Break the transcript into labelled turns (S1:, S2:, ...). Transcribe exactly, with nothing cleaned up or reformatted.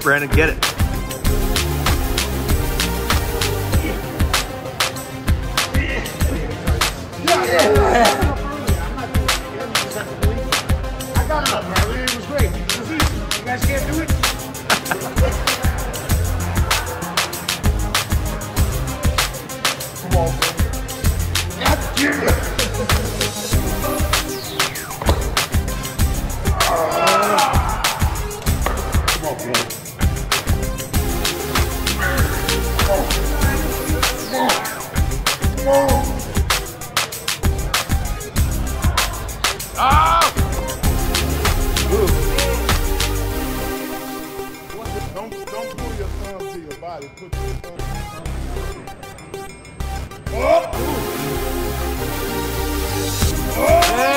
S1: Brandon, get it.
S2: I got it up earlier. It was great. It was easy. You guys can't do it? Come on, bro. God damn it. Don't, don't pull your thumb to your body. Put your thumb to your thumb. Oh! Oh!